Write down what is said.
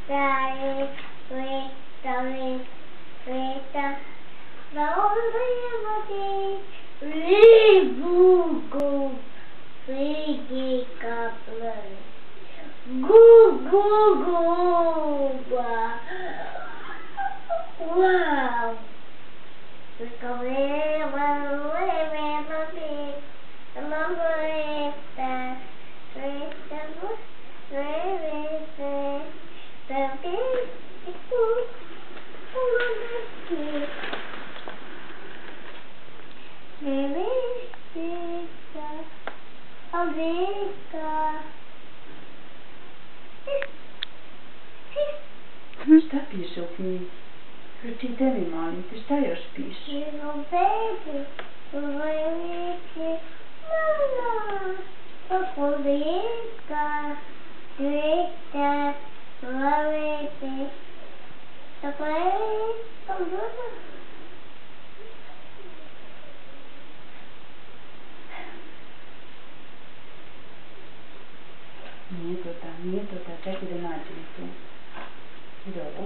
Wow! Nu está piso aqui. Eu te dei mano, tu está aí aos pisos. Nietota, čekaj da nađem tu. Dobro.